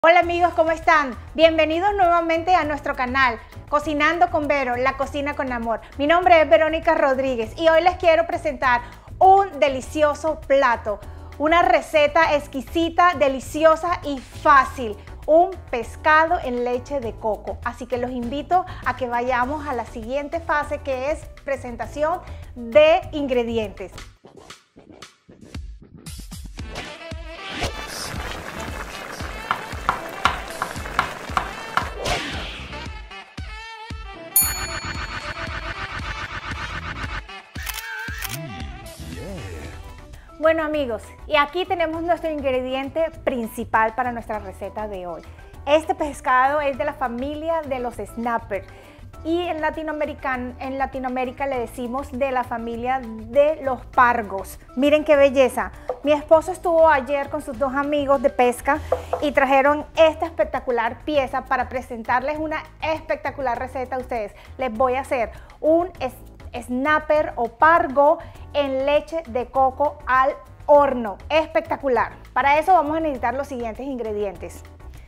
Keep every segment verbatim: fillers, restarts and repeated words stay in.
Hola amigos, ¿cómo están? Bienvenidos nuevamente a nuestro canal Cocinando con Vero, la cocina con amor. Mi nombre es Verónica Rodríguez y hoy les quiero presentar un delicioso plato, una receta exquisita, deliciosa y fácil, un pescado en leche de coco. Así que los invito a que vayamos a la siguiente fase, que es presentación de ingredientes. Bueno amigos, y aquí tenemos nuestro ingrediente principal para nuestra receta de hoy. Este pescado es de la familia de los snapper y en, en Latinoamérica le decimos de la familia de los pargos. Miren qué belleza. Mi esposo estuvo ayer con sus dos amigos de pesca y trajeron esta espectacular pieza para presentarles una espectacular receta a ustedes. Les voy a hacer un snapper o pargo en leche de coco al horno. Espectacular. Para eso vamos a necesitar los siguientes ingredientes: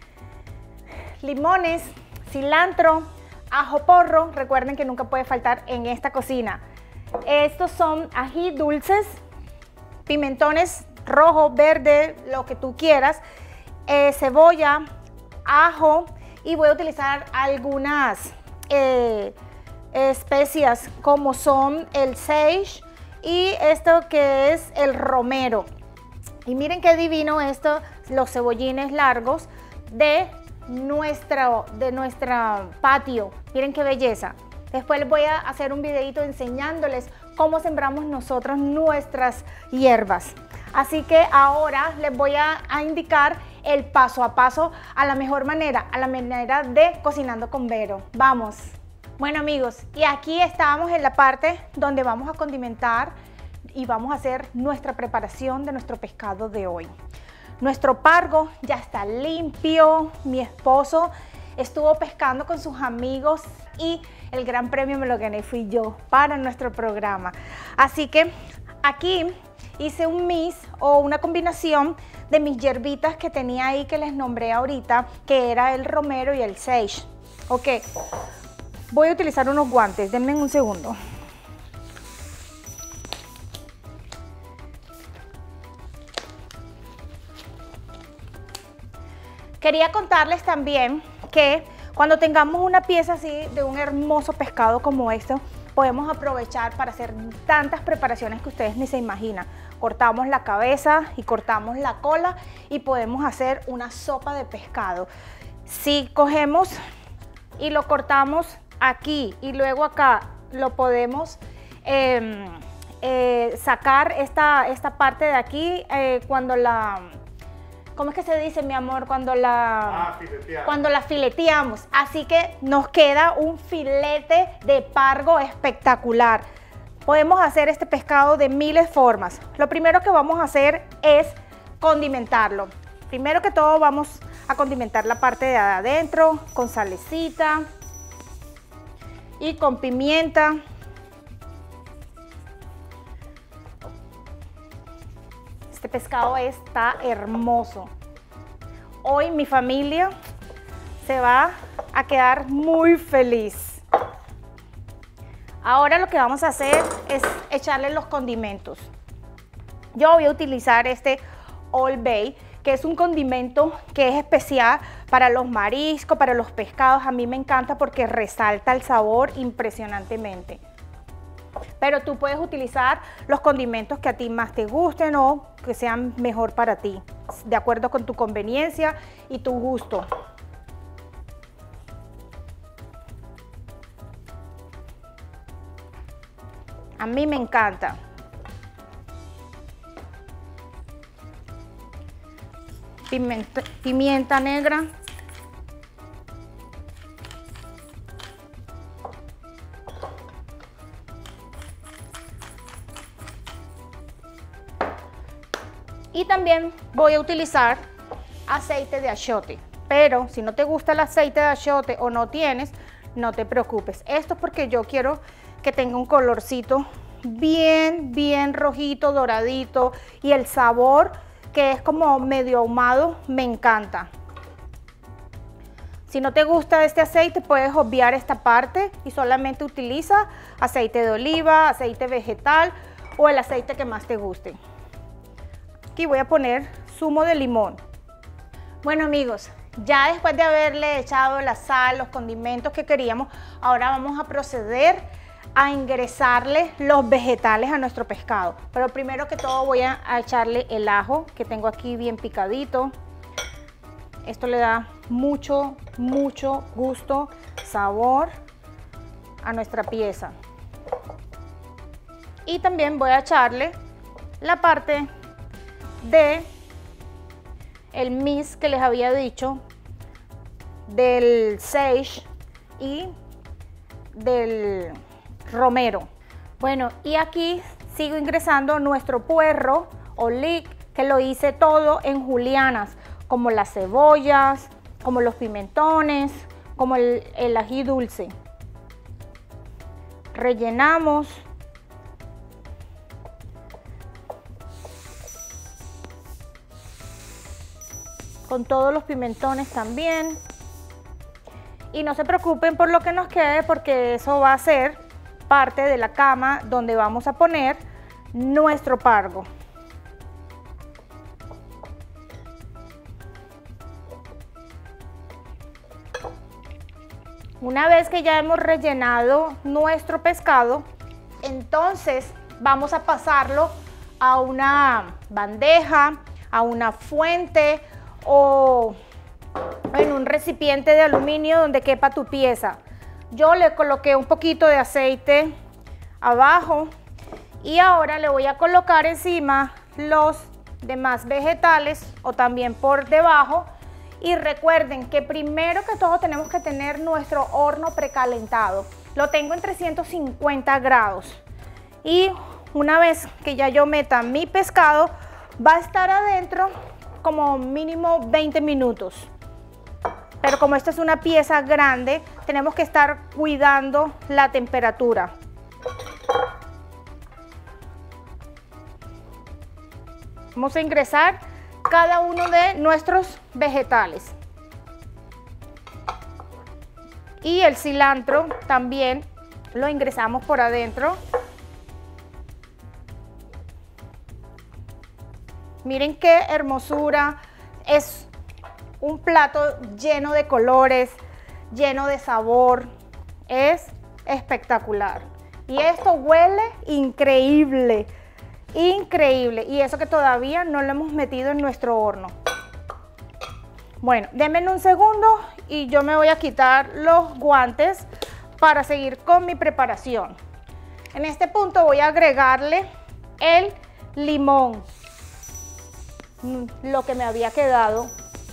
limones, cilantro, ajo porro. Recuerden que nunca puede faltar en esta cocina. Estos son ají dulces, pimentones rojo, verde, lo que tú quieras, eh, cebolla, ajo, y voy a utilizar algunas eh, especias como son el sage y esto que es el romero. Y miren qué divino esto, los cebollines largos de nuestro, de nuestra patio. Miren qué belleza. Después les voy a hacer un videito enseñándoles cómo sembramos nosotros nuestras hierbas. Así que ahora les voy a, a indicar el paso a paso a la mejor manera, a la manera de Cocinando con Vero. Vamos. Bueno amigos, y aquí estamos en la parte donde vamos a condimentar y vamos a hacer nuestra preparación de nuestro pescado de hoy. Nuestro pargo ya está limpio. Mi esposo estuvo pescando con sus amigos y el gran premio me lo gané fui yo para nuestro programa. Así que aquí hice un mix o una combinación de mis hierbitas que tenía ahí, que les nombré ahorita, que era el romero y el sage. Ok. Voy a utilizar unos guantes, denme un segundo. Quería contarles también que cuando tengamos una pieza así de un hermoso pescado como este, podemos aprovechar para hacer tantas preparaciones que ustedes ni se imaginan. Cortamos la cabeza y cortamos la cola y podemos hacer una sopa de pescado. Si cogemos y lo cortamos aquí y luego acá, lo podemos eh, eh, sacar esta, esta parte de aquí eh, cuando la, ¿cómo es que se dice, mi amor? Cuando la, ah, fileteamos. cuando la fileteamos. Así que nos queda un filete de pargo espectacular. Podemos hacer este pescado de miles de formas. Lo primero que vamos a hacer es condimentarlo. Primero que todo vamos a condimentar la parte de adentro con salecita y con pimienta. Este pescado está hermoso. Hoy mi familia se va a quedar muy feliz. Ahora lo que vamos a hacer es echarle los condimentos. Yo voy a utilizar este Old Bay, que es un condimento que es especial para los mariscos, para los pescados. A mí me encanta porque resalta el sabor impresionantemente. Pero tú puedes utilizar los condimentos que a ti más te gusten o que sean mejor para ti, de acuerdo con tu conveniencia y tu gusto. A mí me encanta. Pimienta, pimienta negra. Y también voy a utilizar aceite de achiote. Pero si no te gusta el aceite de achiote o no tienes, no te preocupes. Esto es porque yo quiero que tenga un colorcito bien, bien rojito, doradito, y el sabor, que es como medio ahumado, me encanta. Si no te gusta este aceite, puedes obviar esta parte y solamente utiliza aceite de oliva, aceite vegetal o el aceite que más te guste. Aquí voy a poner zumo de limón. Bueno amigos, ya después de haberle echado la sal, los condimentos que queríamos, ahora vamos a proceder a ingresarle los vegetales a nuestro pescado. Pero primero que todo voy a, a echarle el ajo que tengo aquí bien picadito. Esto le da mucho, mucho gusto, sabor a nuestra pieza. Y también voy a echarle la parte de el mix que les había dicho, del sage y del romero. Bueno, y aquí sigo ingresando nuestro puerro o leek, que lo hice todo en julianas, como las cebollas, como los pimentones, como el, el ají dulce. Rellenamos. Con todos los pimentones también. Y no se preocupen por lo que nos quede, porque eso va a ser parte de la cama donde vamos a poner nuestro pargo. Una vez que ya hemos rellenado nuestro pescado, entonces vamos a pasarlo a una bandeja, a una fuente o en un recipiente de aluminio donde quepa tu pieza. Yo le coloqué un poquito de aceite abajo y ahora le voy a colocar encima los demás vegetales o también por debajo. Y recuerden que primero que todo tenemos que tener nuestro horno precalentado. Lo tengo en trescientos cincuenta grados. Y una vez que ya yo meta mi pescado, va a estar adentro como mínimo veinte minutos. Pero como esta es una pieza grande, tenemos que estar cuidando la temperatura. Vamos a ingresar cada uno de nuestros vegetales. Y el cilantro también lo ingresamos por adentro. Miren qué hermosura. Es un plato lleno de colores, lleno de sabor. Es espectacular. Y esto huele increíble. Increíble, y eso que todavía no lo hemos metido en nuestro horno. Bueno, denme un segundo y yo me voy a quitar los guantes para seguir con mi preparación. En este punto voy a agregarle el limón, lo que me había quedado,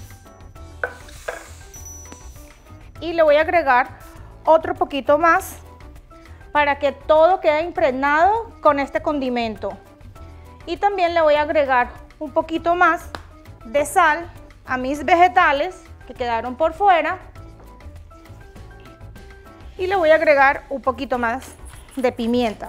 y le voy a agregar otro poquito más para que todo quede impregnado con este condimento. Y también le voy a agregar un poquito más de sal a mis vegetales que quedaron por fuera. Y le voy a agregar un poquito más de pimienta.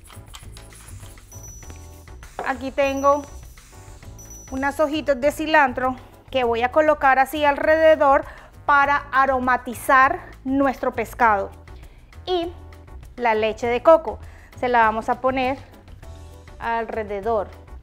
Aquí tengo unas hojitas de cilantro que voy a colocar así alrededor para aromatizar nuestro pescado. Y la leche de coco se la vamos a poner alrededor.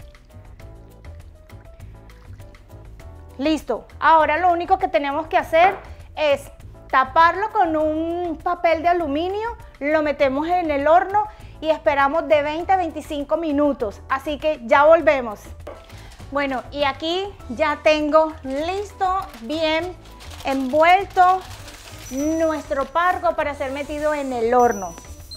Listo. Ahora lo único que tenemos que hacer es taparlo con un papel de aluminio, lo metemos en el horno y esperamos de veinte a veinticinco minutos. Así que ya volvemos. Bueno, y aquí ya tengo listo, bien envuelto nuestro pargo para ser metido en el horno.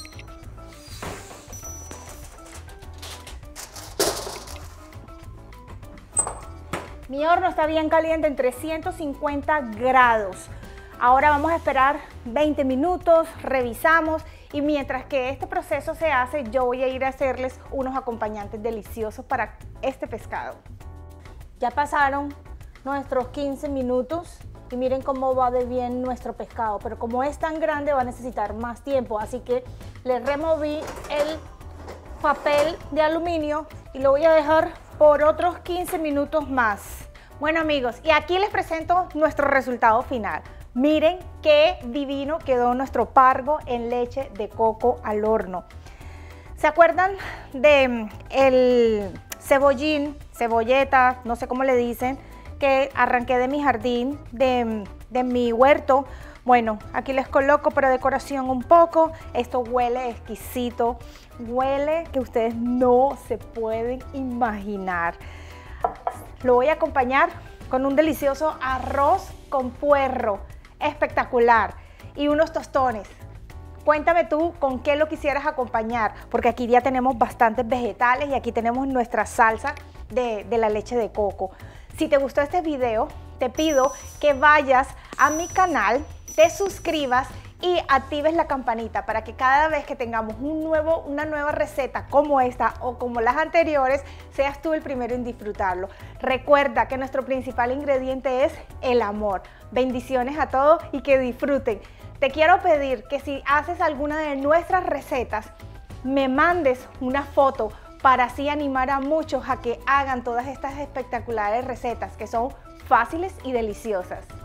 Mi horno está bien caliente en trescientos cincuenta grados. Ahora vamos a esperar veinte minutos, revisamos, y mientras que este proceso se hace, yo voy a ir a hacerles unos acompañantes deliciosos para este pescado. Ya pasaron nuestros quince minutos y miren cómo va de bien nuestro pescado, pero como es tan grande va a necesitar más tiempo, así que le removí el papel de aluminio y lo voy a dejar por otros quince minutos más. Bueno amigos, y aquí les presento nuestro resultado final. Miren qué divino quedó nuestro pargo en leche de coco al horno. ¿Se acuerdan de el cebollín, cebolleta, no sé cómo le dicen, que arranqué de mi jardín, de, de mi huerto? Bueno, aquí les coloco para decoración un poco. Esto huele exquisito, huele que ustedes no se pueden imaginar. Lo voy a acompañar con un delicioso arroz con puerro, espectacular, y unos tostones. Cuéntame tú con qué lo quisieras acompañar, porque aquí ya tenemos bastantes vegetales y aquí tenemos nuestra salsa de, de la leche de coco. Si te gustó este video, te pido que vayas a mi canal, te suscribas y actives la campanita para que cada vez que tengamos un nuevo, una nueva receta como esta o como las anteriores, seas tú el primero en disfrutarlo. Recuerda que nuestro principal ingrediente es el amor. Bendiciones a todos y que disfruten. Te quiero pedir que si haces alguna de nuestras recetas, me mandes una foto para así animar a muchos a que hagan todas estas espectaculares recetas que son fáciles y deliciosas.